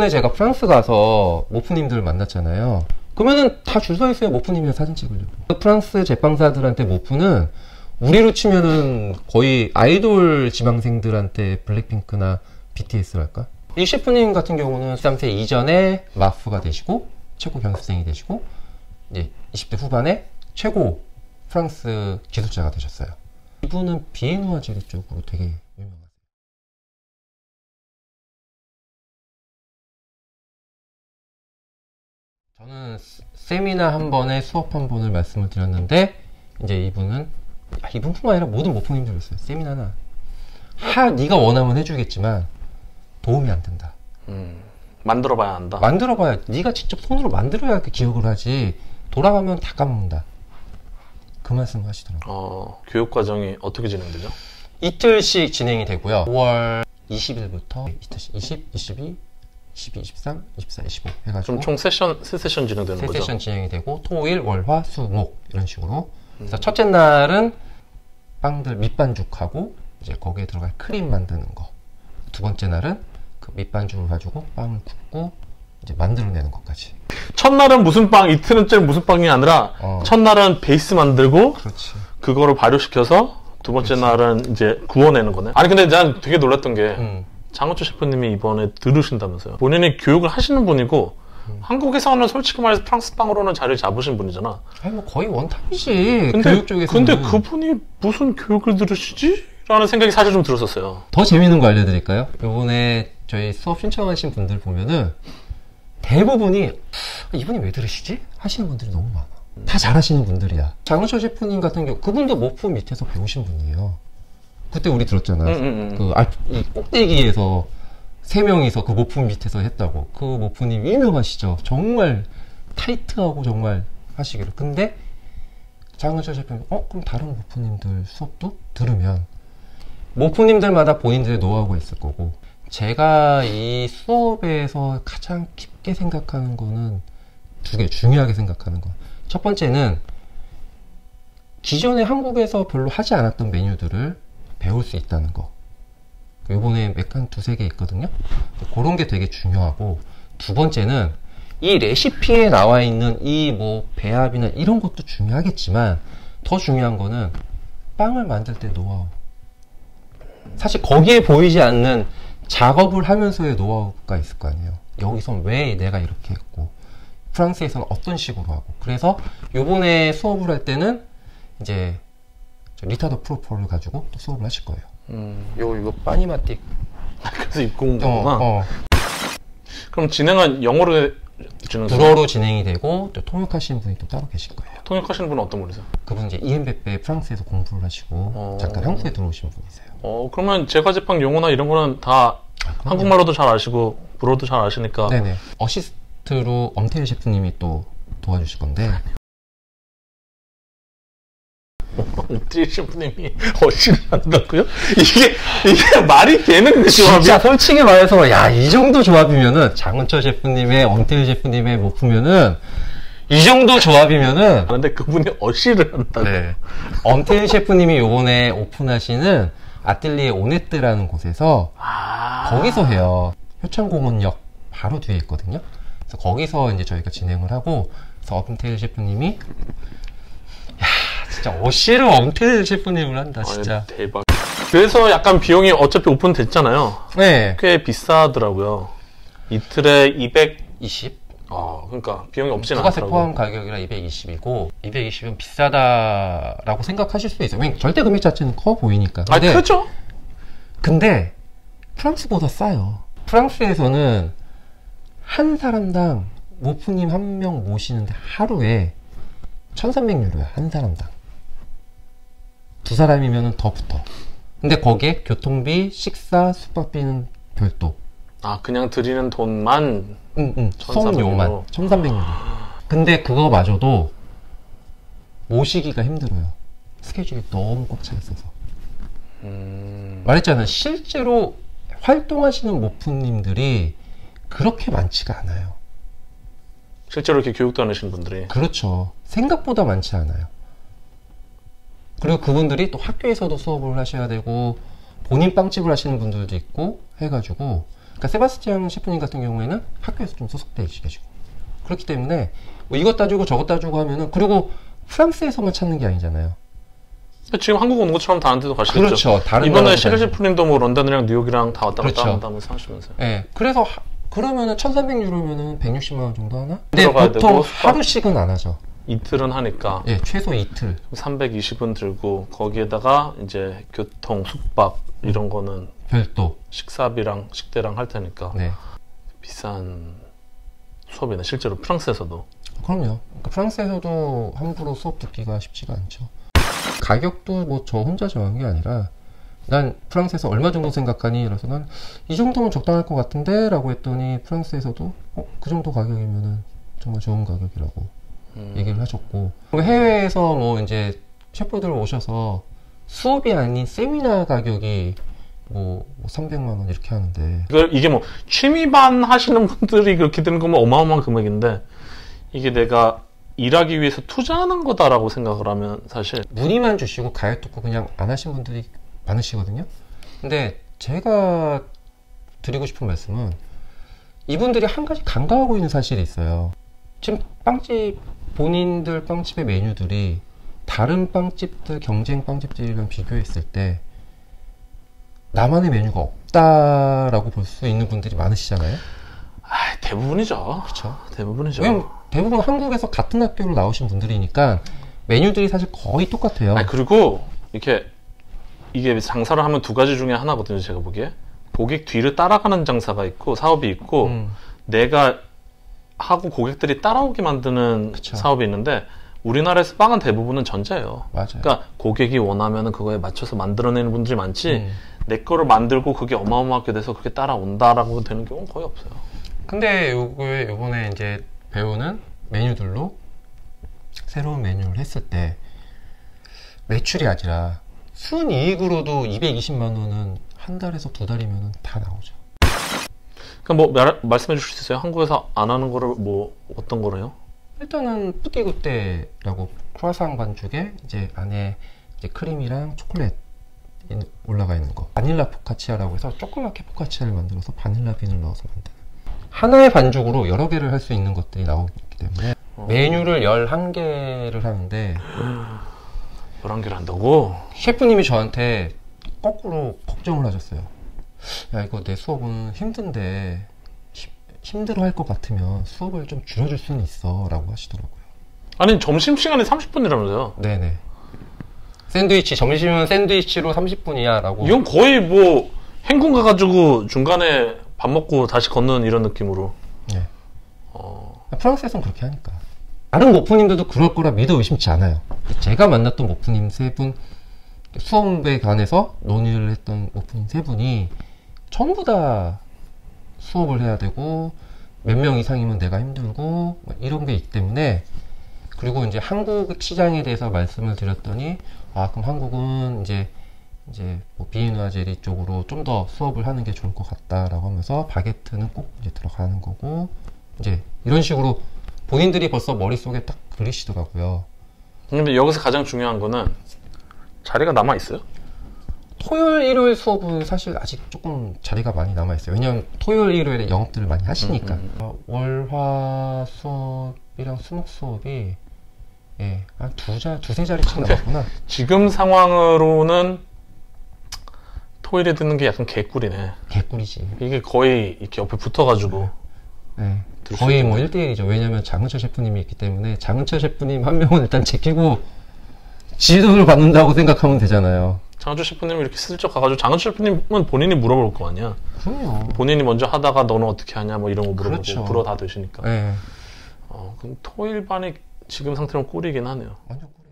이번에 제가 프랑스 가서 모프님들을 만났잖아요. 그러면은 다 줄 서 있어요. 모프님이랑 사진 찍으려고. 프랑스 제빵사들한테 모프는 우리로 치면은 거의 아이돌 지망생들한테 블랙핑크나 BTS랄까? 이 셰프님 같은 경우는 13세 이전에 마프가 되시고 최고 경습생이 되시고 이제 20대 후반에 최고 프랑스 기술자가 되셨어요. 이분은 비엔누아제리 쪽으로 되게 유명하세요. 저는 세미나 한 번에 수업 한 번을 말씀을 드렸는데 이제 이분은 이분뿐만 아니라 모든 모프님들 있어요. 세미나나 네가 원하면 해주겠지만 도움이 안 된다. 만들어봐야 한다. 만들어봐야 네가 직접 손으로 만들어야 그 기억을 하지. 돌아가면 다 까먹는다. 그 말씀을 하시더라고요. 교육 과정이 어떻게 진행되죠? 이틀씩 진행이 되고요. 5월 20일부터 20, 22, 23, 24, 25 해가지고 그럼 총 세 세션 진행되는 세 거죠? 세션 진행이 되고 토일, 월, 화, 수, 목 이런 식으로. 그래서 첫째 날은 빵들 밑반죽하고 이제 거기에 들어갈 크림 만드는 거. 두 번째 날은 그 밑반죽을 가지고 빵을 굽고 이제 만들어내는 것까지. 첫날은 무슨 빵, 이틀째는 무슨 빵이 아니라 첫날은 베이스 만들고 그렇지. 그거를 발효시켜서 두 번째 날은 이제 구워내는 거네. 아니 근데 난 되게 놀랐던 게 장은철 셰프님이 이번에 들으신다면서요. 본인이 교육을 하시는 분이고 한국에서는 솔직히 말해서 프랑스 빵으로는 자리를 잡으신 분이잖아. 아니 뭐 거의 원탑이지. 교육 쪽에서는. 근데 그분이 무슨 교육을 들으시지? 라는 생각이 사실 좀 들었었어요. 더 재밌는 거 알려드릴까요? 요번에 저희 수업 신청하신 분들 보면은 대부분이 이분이 왜 들으시지? 하시는 분들이 너무 많아. 다 잘하시는 분들이야. 장은철 셰프님 같은 경우 그분도 모프 밑에서 배우신 분이에요. 그때 우리 들었잖아. 이 꼭대기에서 3명이서 그 모프 밑에서 했다고. 그 모프님 유명하시죠? 정말 타이트하고 정말 하시기로. 근데 장은철 셰프님 그럼 다른 모프님들 수업도 들으면 모프님들마다 본인들의 노하우가 있을 거고, 제가 이 수업에서 가장 깊게 생각하는 거는 두 개, 중요하게 생각하는 거. 첫 번째는 기존에 한국에서 별로 하지 않았던 메뉴들을 배울 수 있다는 거. 요번에 한 두세 개 있거든요. 그런 게 되게 중요하고, 두 번째는 이 레시피에 나와 있는 이 뭐 배합이나 이런 것도 중요하겠지만 더 중요한 거는 빵을 만들 때 노하우. 사실 거기에 보이지 않는 작업을 하면서의 노하우가 있을 거 아니에요. 여기선 왜 내가 이렇게 했고 프랑스에서는 어떤 식으로 하고. 그래서 요번에 수업을 할 때는 이제 리타더 프로포를 가지고 또 수업을 하실 거예요. 이거 빠니마틱. 그래서 입고 온 거구나. 그럼 진행은 영어로 진행되나요? 불어로 진행이 되고 또 통역하시는 분이 또 따로 계실 거예요. 통역하시는 분은 어떤 분이세요? 그분 이제 이엠베페 프랑스에서 공부를 하시고 잠깐 한국에 들어오신 분이세요. 그러면 제과제빵 용어나 이런 거는 다 한국말로도 잘 아시고 불어도 잘 아시니까. 네네. 어시스트로 엄태일 셰프님이 또 도와주실 건데. 엄태일 셰프님이 어시를 한다고요? 이게 말이 되는 그 조합이야? 진짜 솔직히 말해서 이 정도 조합이면은 장은철 셰프님의 엄태일 셰프님의 모프면은 이 정도 조합이면은. 근데 그분이 어시를 한다고. 네. 엄태일 셰프님이 요번에 오픈하시는 아틀리에 오네뜨라는 곳에서 거기서 해요. 효창공원역 바로 뒤에 있거든요. 그래서 거기서 이제 저희가 진행을 하고, 그래서 엄태일 셰프님이 진짜 어시로 엄태일 셰프님을 한다 진짜. 대박. 그래서 약간 비용이 어차피 오픈됐잖아요. 네. 꽤 비싸더라고요. 이틀에 220? 그러니까 비용이 없진 부가세 않더라고요. 포함 가격이라 220이고 220은 비싸다라고 생각하실 수 있어요. 왜냐면 절대 금액 자체는 커 보이니까. 근데, 크죠? 근데 프랑스보다 싸요. 프랑스에서는 한 사람당 모프님 한 명 모시는데 하루에 1300유로야. 한 사람당. 두 사람이면 더 붙어. 근데 거기에 교통비, 식사, 숙박비는 별도. 그냥 드리는 돈만? 수업료만 1300유로. 근데 그거마저도 모시기가 힘들어요. 스케줄이 너무 꽉 차 있어서. 말했잖아요. 실제로 활동하시는 모프님들이 그렇게 많지가 않아요. 실제로 이렇게 교육도 하시는 분들이. 그렇죠. 생각보다 많지 않아요. 그리고 그분들이 또 학교에서도 수업을 하셔야 되고 본인 빵집을 하시는 분들도 있고 해가지고 그러니까 세바스티안 셰프님 같은 경우에는 학교에서 좀 소속돼 계시고 그렇기 때문에 뭐 이것 따주고 저것 따주고 하면은 그리고 프랑스에서만 찾는 게 아니잖아요. 지금 한국 오는 것처럼 다른 데도 가시겠죠. 그렇죠. 다른 이번에 시릴 셰프님도 뭐 런던이랑 뉴욕이랑 다 왔다 갔다 한다면서 하시면서요. 네. 그래서 그러면은 1,300유로면은 160만 원 정도 하나? 근데 들어가야 보통 되고, 하루씩은 안 하죠. 이틀은 하니까. 예, 최소 이틀. 320은 들고 거기에다가 이제 교통, 숙박 이런 거는 별도. 식사비랑 식대랑 할 테니까. 네. 비싼 수업이네. 실제로 프랑스에서도. 그럼요. 그러니까 프랑스에서도 함부로 수업 듣기가 쉽지가 않죠. 가격도 뭐 저 혼자 정한 게 아니라 난 프랑스에서 얼마 정도 생각하니? 그래서 난 이 정도면 적당할 것 같은데? 라고 했더니 프랑스에서도 그 정도 가격이면은 정말 좋은 가격이라고 얘기를 하셨고 해외에서 뭐 이제 셰프들 오셔서 수업이 아닌 세미나 가격이 뭐 300만 원 이렇게 하는데 이게 뭐 취미반 하시는 분들이 그렇게 되는 거면 어마어마한 금액인데 이게 내가 일하기 위해서 투자하는 거다라고 생각을 하면 사실 문의만 주시고 가격 듣고 그냥 안 하신 분들이 많으시거든요. 근데 제가 드리고 싶은 말씀은 이분들이 한 가지 간과하고 있는 사실이 있어요. 지금 빵집 본인들 빵집의 메뉴들이 다른 빵집들 경쟁 빵집들이랑 비교했을 때 나만의 메뉴가 없다라고 볼 수 있는 분들이 많으시잖아요. 대부분이죠. 그렇죠. 대부분이죠. 왜냐면 대부분 한국에서 같은 학교로 나오신 분들이니까 메뉴들이 사실 거의 똑같아요. 그리고 이게 장사를 하면 두 가지 중에 하나거든요. 제가 보기에 고객 뒤를 따라가는 장사가 있고 사업이 있고 내가 하고 고객들이 따라오게 만드는 그쵸. 사업이 있는데 우리나라에서 빵은 대부분은 전자예요. 맞아요. 그러니까 고객이 원하면 그거에 맞춰서 만들어내는 분들이 많지 내 거를 만들고 그게 어마어마하게 돼서 그게 따라온다라고 되는 경우는 거의 없어요. 근데 요번에 이제 배우는 메뉴들로 새로운 메뉴를 했을 때 매출이 아니라 순이익으로도 220만 원은 한 달에서 두 달이면 다 나오죠. 그럼 뭐 말씀해 주실 수 있어요? 한국에서 안 하는 거를 뭐 어떤 거래요? 일단은 뿌띠구떼라고 크루아상 반죽에 이제 안에 이제 크림이랑 초콜릿 올라가 있는 거. 바닐라 포카치아라고 해서 조그맣게 포카치아를 만들어서 바닐라 빈을 넣어서 만드는. 하나의 반죽으로 여러 개를 할 수 있는 것들이 나오기 때문에 메뉴를 11개를 하는데 11개를 한다고? 셰프님이 저한테 거꾸로 걱정을 하셨어요. 야, 이거 내 수업은 힘든데 힘들어 할 것 같으면 수업을 좀 줄여줄 수는 있어 라고 하시더라고요. 아니 점심시간에 30분이라면서요? 네네. 샌드위치 점심은 샌드위치로 30분이야 라고. 이건 거의 뭐 행군 가가지고 중간에 밥 먹고 다시 걷는 이런 느낌으로. 네. 프랑스에서는 그렇게 하니까. 다른 모프님들도 그럴 거라 믿어 의심치 않아요. 제가 만났던 모프님 3분, 수업에 관해서 논의를 했던 모프님 3분이 전부 다 수업을 해야 되고 몇 명 이상이면 내가 힘들고 이런 게 있기 때문에. 그리고 이제 한국 시장에 대해서 말씀을 드렸더니 그럼 한국은 이제 뭐 비엔누아제리 쪽으로 좀 더 수업을 하는 게 좋을 것 같다라고 하면서 바게트는 꼭 이제 들어가는 거고 이제 이런 식으로 본인들이 벌써 머릿속에 딱 그리시더라고요. 근데 여기서 가장 중요한 거는 자리가 남아 있어요? 토요일, 일요일 수업은 사실 아직 조금 자리가 많이 남아 있어요. 왜냐면 토요일, 일요일에 영업들을 많이 하시니까. 월, 화 수업이랑 수목 수업이 한 두세 자리씩 남았구나. 지금 상황으로는 토요일에 듣는 게 약간 개꿀이네. 개꿀이지. 이게 거의 이렇게 옆에 붙어가지고. 네. 거의 뭐 1대1이죠. 왜냐면 장은철 셰프님이 있기 때문에 장은철 셰프님 한 명은 일단 지키고 지돈을 받는다고 생각하면 되잖아요. 장은철 셰프님이 이렇게 슬쩍 가가지고 장은철 셰프님은 본인이 물어볼 거 아니야. 그럼요. 본인이 먼저 하다가 너는 어떻게 하냐 뭐 이런 거 물어보고 그렇죠. 불어 다 되시니까. 네. 그럼 토요일 반이 지금 상태로 꿀이긴 하네요. 완전 꿀.